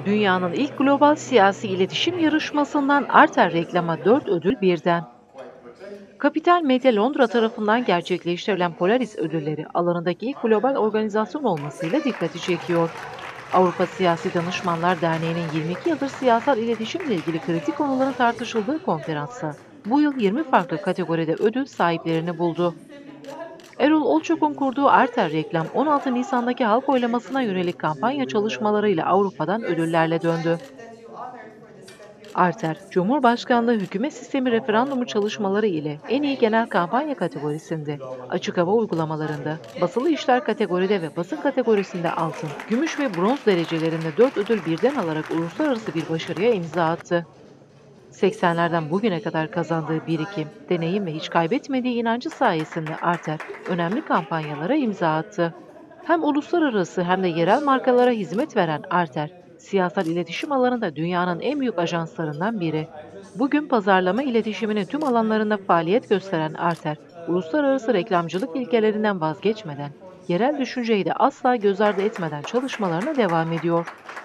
Dünyanın ilk global siyasi iletişim yarışmasından Arter reklama 4 ödül birden. Kapital Medya Londra tarafından gerçekleştirilen Polaris ödülleri alanındaki ilk global organizasyon olmasıyla dikkati çekiyor. Avrupa Siyasi Danışmanlar Derneği'nin 22 yıldır siyasal iletişimle ilgili kritik konuların tartışıldığı konferansa bu yıl 20 farklı kategoride ödül sahiplerini buldu. Erol Olçok'un kurduğu Arter Reklam 16 Nisan'daki halk oylamasına yönelik kampanya çalışmalarıyla Avrupa'dan ödüllerle döndü. Arter, Cumhurbaşkanlığı hükümet sistemi referandumu çalışmaları ile en iyi genel kampanya kategorisinde, açık hava uygulamalarında, basılı işler kategoride ve basın kategorisinde altın, gümüş ve bronz derecelerinde 4 ödül birden alarak uluslararası bir başarıya imza attı. 80'lerden bugüne kadar kazandığı birikim, deneyim ve hiç kaybetmediği inancı sayesinde Arter önemli kampanyalara imza attı. Hem uluslararası hem de yerel markalara hizmet veren Arter, siyasal iletişim alanında dünyanın en büyük ajanslarından biri. Bugün pazarlama iletişiminin tüm alanlarında faaliyet gösteren Arter, uluslararası reklamcılık ilkelerinden vazgeçmeden, yerel düşünceyi de asla göz ardı etmeden çalışmalarına devam ediyor.